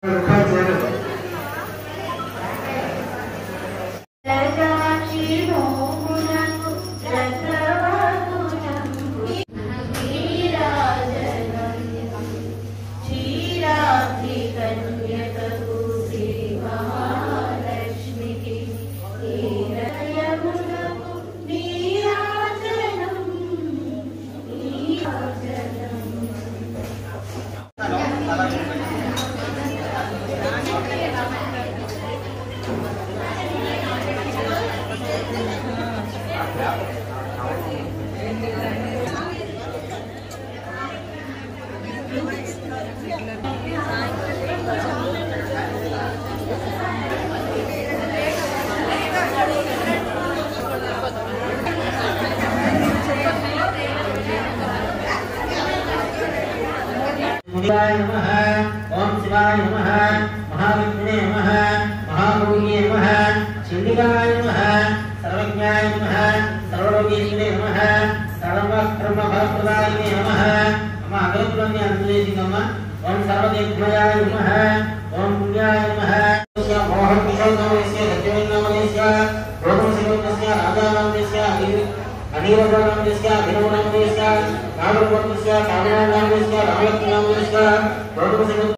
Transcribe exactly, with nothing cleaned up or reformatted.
शिवाय नमः। ओम शिवाय नमः। महाविष्णुवे नमः। महाभोगिये नमः। चंडिकाय नमः। सर्वज्ञाय नमः। सर्वलोकेश्वरे नमः। सर्वकर्मफलप्रदायिने नमः। अम्मा अगरबत्ती अंतलेसिंगम्म। ओम सर्वदेवमयाय नमः। ओम पुण्याय नमः। मोहनकिशोरनामस्य सत्यवेदनामस्य रोमसिंहस्य राजानामस्य अनिरुद्धनामस्य अभिनवनामस्य कामरूपस्य कामनामस्य रामलक्ष्मणामस्य